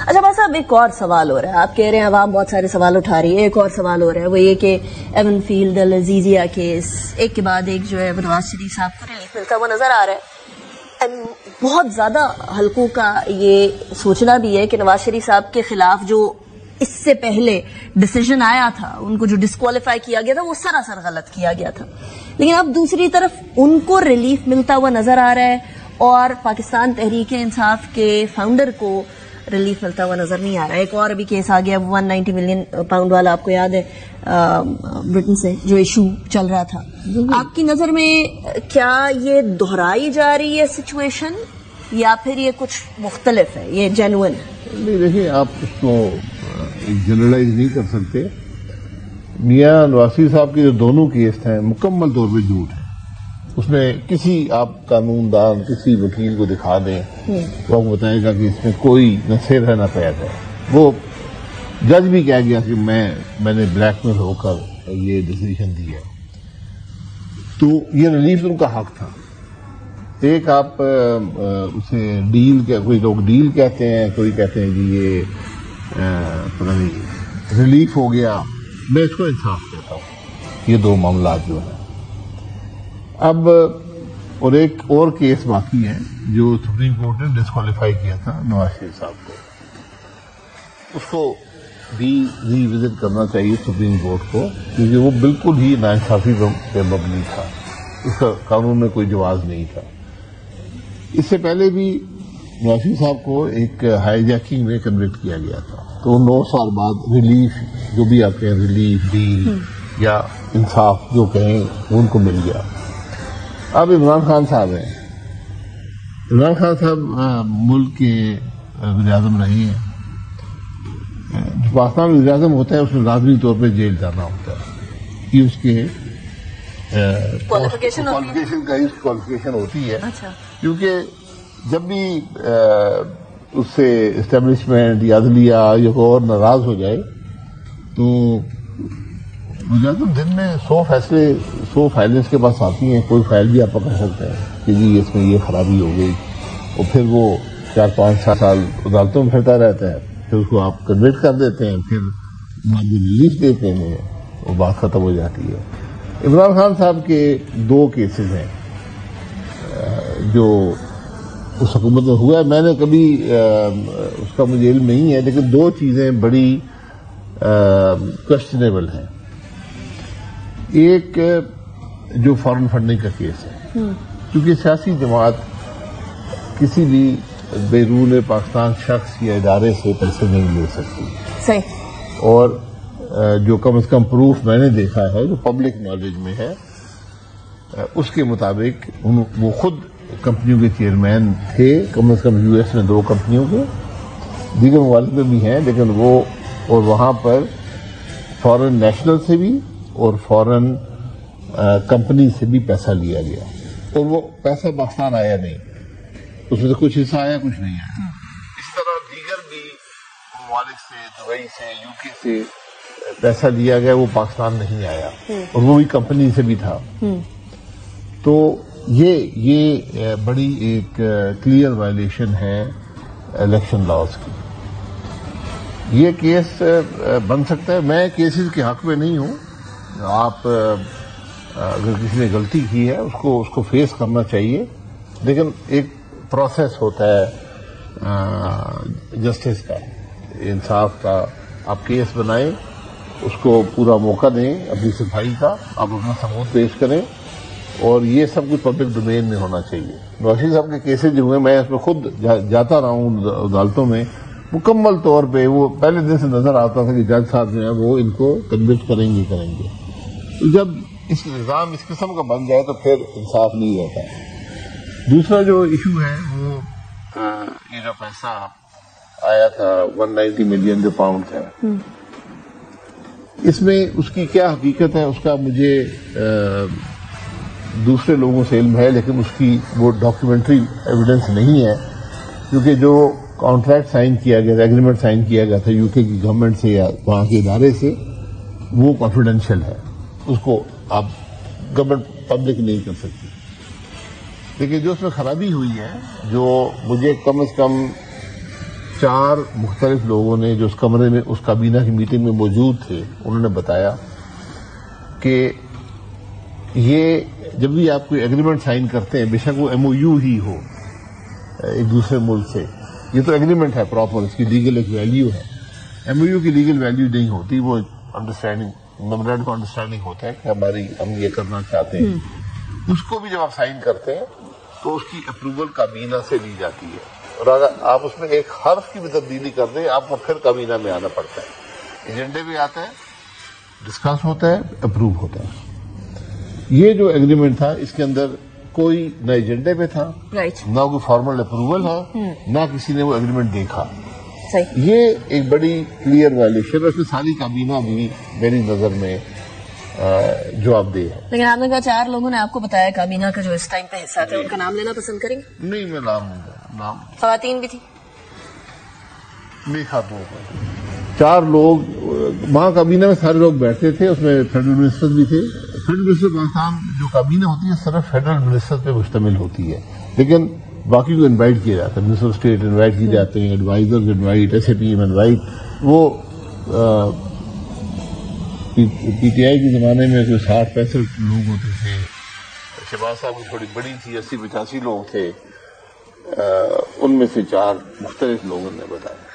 اچھا بھائی صاحب ایک اور سوال ہو رہا ہے، آپ کہہ رہے ہیں عوام بہت سارے سوال اٹھا رہی ہے، ایک اور سوال ہو رہا ہے وہ یہ کہ ایون فیلڈ العزیزیہ کیس ایک کے بعد ایک جو ہے نواز شریف صاحب کو ریلیف ملتا ہوا نظر آ رہا ہے، بہت زیادہ حلقوں کا یہ سوچنا بھی ہے کہ نواز شریف صاحب کے خلاف جو اس سے پہلے ڈیسیژن آیا تھا، ان کو جو ڈسکوالیفائی کیا گیا تھا وہ سراسر غلط کیا گیا تھا، لیکن اب دوسری طرف ان کو ریلیف ملتا ہوا نظر آ رہا ہے اور پاکستان تحریک انصاف کے فاؤنڈر کو ریلیف ملتا ہوا نظر نہیں آ رہا ہے۔ ایک اور ابھی کیس آ گیا 190 ملین پاؤنڈ والا، آپ کو یاد ہے برٹن سے جو ایشو چل رہا تھا، آپ کی نظر میں کیا یہ دہرائی جا رہی ہے سچویشن یا پھر یہ کچھ مختلف ہے، یہ جینوئن ہے؟ نہیں دیکھیں، آپ اس کو جنرلائز نہیں کر سکتے۔ میاں نواز شریف صاحب کے جو دونوں کیس ہیں مکمل طور پہ جھوٹ ہے، اس میں کسی آپ قانون دان کسی وکیل کو دکھا دیں وہ آپ کو بتائے گا کہ اس میں کوئی نہ سر ہے نہ پید ہے۔ وہ جج بھی کہہ گیا کہ میں نے بلیک میل ہو کر یہ ڈیسیژن دی ہے، تو یہ ریلیف ان کا حق تھا۔ ایک آپ اسے ڈیل، کوئی لوگ ڈیل کہتے ہیں، کوئی کہتے ہیں جی یہ پتہ نہیں ریلیف ہو گیا، میں اس کو انصاف کہتا ہوں، یہ دو معاملات جو ہیں۔ اب اور ایک اور کیس باقی ہے جو سپریم کورٹ نے ڈسکوالیفائی کیا تھا نواز شریف صاحب کو، اس کو بھی ری وزٹ کرنا چاہیے سپریم کورٹ کو، کیونکہ وہ بالکل ہی ناانصافی پہ مبنی تھا، اس کا قانون میں کوئی جواز نہیں تھا۔ اس سے پہلے بھی نواز شریف صاحب کو ایک ہائی جیکنگ میں کنوکٹ کیا گیا تھا، تو 9 سال بعد ریلیف، جو بھی آپ کہیں ریلیف ڈیل یا انصاف جو کہیں ان کو مل گیا۔ اب عمران خان صاحب ہیں، عمران خان صاحب ملک کے وزیر اعظم رہے ہیں۔ جو پاکستان وزیر اعظم ہوتا ہے اس میں لازمی طور پہ جیل جانا ہوتا ہے، یہ اس کے کوالیفیکیشن ہوتی ہے، کیونکہ جب بھی اس سے اسٹیبلشمنٹ یا عدلیہ یا کوئی اور ناراض ہو جائے تو وزیر اعظم دن میں 100 فائلیں اس کے پاس آتی ہیں، کوئی فائل بھی آپ پکڑ سکتے ہیں کہ جی اس میں یہ خرابی ہو گئی، اور پھر وہ 4-5 سال عدالتوں میں پھرتا رہتا ہے، پھر اس کو آپ کنوکٹ کر دیتے ہیں، پھر ریلیف دیتے ہیں، وہ بات ختم ہو جاتی ہے۔ عمران خان صاحب کے 2 کیسز ہیں جو اس حکومت میں ہوا ہے، میں نے کبھی اس کا مجھے علم نہیں ہے، لیکن 2 چیزیں بڑی کوشچنیبل ہیں۔ ایک جو فارن فنڈنگ کا کیس ہے، کیونکہ سیاسی جماعت کسی بھی بیرون پاکستان شخص یا ادارے سے پیسے نہیں لے سکتی، صحیح، اور جو کم از کم پروف میں نے دیکھا ہے جو پبلک نالج میں ہے، اس کے مطابق وہ خود کمپنیوں کے چیئرمین تھے، کم از کم یو ایس میں 2 کمپنیوں کے، دیگر ممالک میں بھی ہیں، لیکن وہ اور وہاں پر فارن نیشنل سے بھی اور فارن کمپنی سے بھی پیسہ لیا گیا، اور وہ پیسہ پاکستان آیا نہیں، اس میں سے کچھ حصہ آیا کچھ نہیں آیا۔ اس طرح دیگر بھی ممالک سے، دبئی سے، یو کے سے پیسہ لیا گیا، وہ پاکستان نہیں آیا، اور وہ بھی کمپنی سے بھی تھا۔ تو یہ بڑی ایک کلیئر وائلیشن ہے الیکشن لاز کی۔ یہ کیس بن سکتا ہے، میں کیسز کے حق میں نہیں ہوں، آپ اگر کسی نے غلطی کی ہے اس کو فیس کرنا چاہیے، لیکن ایک پروسیس ہوتا ہے جسٹس کا، انصاف کا، آپ کیس بنائیں، اس کو پورا موقع دیں اپنی صفائی کا، آپ اپنا ثبوت پیش کریں، اور یہ سب کچھ پبلک ڈومین میں ہونا چاہیے۔ نواز شریف صاحب کے کیسز جو ہوئے، میں اس میں خود جاتا رہا ہوں عدالتوں میں، مکمل طور پہ وہ پہلے دن سے نظر آتا تھا کہ جج صاحب جو ہیں وہ ان کو کنوکٹ کریں گے۔ جب اس نظام اس قسم کا بن جائے تو پھر انصاف نہیں رہتا۔ دوسرا جو ایشو ہے وہ یہ جو پیسہ آیا تھا 190 ملین جو پاؤنڈ ہے، اس میں اس کی کیا حقیقت ہے اس کا مجھے دوسرے لوگوں سے علم ہے، لیکن اس کی وہ ڈاکیومنٹری ایویڈنس نہیں ہے، کیونکہ جو کانٹریکٹ سائن کیا گیا تھا، ایگریمنٹ سائن کیا گیا تھا یو کے کی گورنمنٹ سے یا وہاں کے ادارے سے، وہ کانفیڈینشیل ہے، اس کو آپ گورنمنٹ پبلک نہیں کر سکتی۔ لیکن جو اس میں خرابی ہوئی ہے، جو مجھے کم از کم 4 مختلف لوگوں نے جو اس کمرے میں اس کابینہ کی میٹنگ میں موجود تھے انہوں نے بتایا کہ یہ جب بھی آپ کوئی ایگریمنٹ سائن کرتے ہیں، بے شک وہ ایم او یو ہی ہو ایک دوسرے ملک سے، یہ تو ایگریمنٹ ہے پراپر، اس کی لیگل ایک ویلیو ہے. ایم او یو کی لیگل ویلیو نہیں ہوتی، وہ انڈرسٹینڈنگ میمورینڈم آف انڈرسٹینڈنگ ہوتا ہے کہ ہم یہ کرنا چاہتے ہیں. اس کو بھی جب آپ سائن کرتے ہیں تو اس کی اپروول کابینہ سے لی جاتی ہے، اور اگر آپ اس میں ایک حرف کی بھی تبدیلی کر دیں آپ کو پھر کابینہ میں آنا پڑتا ہے، ایجنڈے میں آتا ہے، ڈسکس ہوتا ہے، اپروو ہوتا ہے. یہ جو ایگریمنٹ تھا اس کے اندر کوئی نہ ایجنڈے پہ تھا، نہ کوئی فارمل اپروول ہے، نہ کسی نے وہ ایگریمنٹ دیکھا. یہ ایک بڑی کلیئر وائلیشن ہے، اس میں ساری کابینہ بھی میری نظر میں جواب دہ ہے. لیکن آپ نے کہا 4 لوگوں نے آپ کو بتایا کابینہ کا جو اس ٹائم پہ حصہ تھا، ان کا نام لینا پسند کریں گے؟ نہیں، میں نام خواتین بھی تھی؟ نہیں، خاتون 4 لوگ وہاں کابینہ میں سارے لوگ بیٹھتے تھے، اس میں فیڈرل منسٹر بھی تھے. فیڈرل منسٹر پاکستان جو کابینہ ہوتی ہے صرف فیڈرل منسٹر پہ مشتمل ہوتی ہے، لیکن باقی کو انوائٹ کیا جاتا ہے، منسٹر اسٹیٹ انوائٹ کیے جاتے ہیں، advisor invite, S A P M invite. وہ پی ٹی آئی کے زمانے میں کوئی 60-65 لوگ ہوتے تھے، شہباز صاحب کی تھوڑی بڑی تھی، 80-85 لوگ تھے، ان میں سے 4 مختلف لوگوں نے بتایا.